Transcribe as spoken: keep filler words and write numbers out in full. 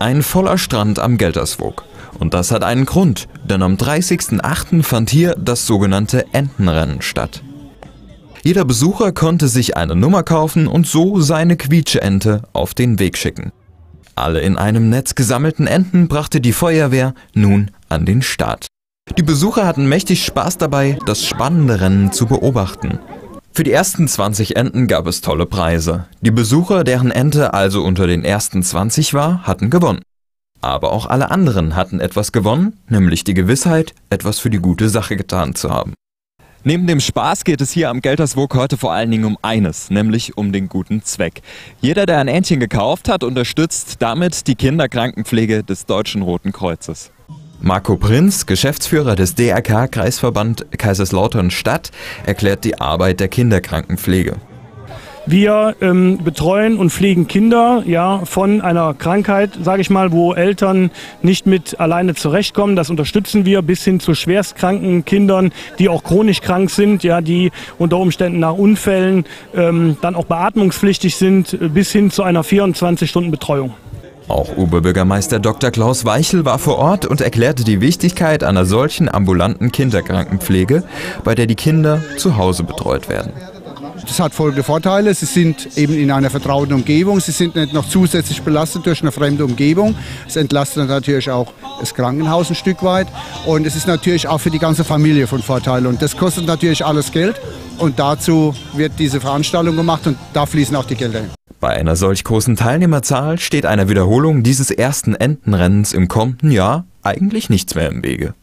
ein voller Strand am Gelterswoog. Und das hat einen Grund, denn am dreißigsten achten fand hier das sogenannte Entenrennen statt. Jeder Besucher konnte sich eine Nummer kaufen und so seine Quietscheente auf den Weg schicken. Alle in einem Netz gesammelten Enten brachte die Feuerwehr nun an den Start. Die Besucher hatten mächtig Spaß dabei, das spannende Rennen zu beobachten. Für die ersten zwanzig Enten gab es tolle Preise. Die Besucher, deren Ente also unter den ersten zwanzig war, hatten gewonnen. Aber auch alle anderen hatten etwas gewonnen, nämlich die Gewissheit, etwas für die gute Sache getan zu haben. Neben dem Spaß geht es hier am Gelterswoog heute vor allen Dingen um eines, nämlich um den guten Zweck. Jeder, der ein Entchen gekauft hat, unterstützt damit die Kinderkrankenpflege des Deutschen Roten Kreuzes. Marco Prinz, Geschäftsführer des D R K-Kreisverband Kaiserslautern-Stadt, erklärt die Arbeit der Kinderkrankenpflege. Wir ähm, betreuen und pflegen Kinder ja, von einer Krankheit, sage ich mal, wo Eltern nicht mit alleine zurechtkommen. Das unterstützen wir bis hin zu schwerstkranken Kindern, die auch chronisch krank sind, ja, die unter Umständen nach Unfällen ähm, dann auch beatmungspflichtig sind, bis hin zu einer vierundzwanzig-Stunden-Betreuung. Auch Oberbürgermeister Doktor Klaus Weichel war vor Ort und erklärte die Wichtigkeit einer solchen ambulanten Kinderkrankenpflege, bei der die Kinder zu Hause betreut werden. Das hat folgende Vorteile. Sie sind eben in einer vertrauten Umgebung. Sie sind nicht noch zusätzlich belastet durch eine fremde Umgebung. Es entlastet natürlich auch das Krankenhaus ein Stück weit. Und es ist natürlich auch für die ganze Familie von Vorteil. Und das kostet natürlich alles Geld. Und dazu wird diese Veranstaltung gemacht und da fließen auch die Gelder hin. Bei einer solch großen Teilnehmerzahl steht einer Wiederholung dieses ersten Entenrennens im kommenden Jahr eigentlich nichts mehr im Wege.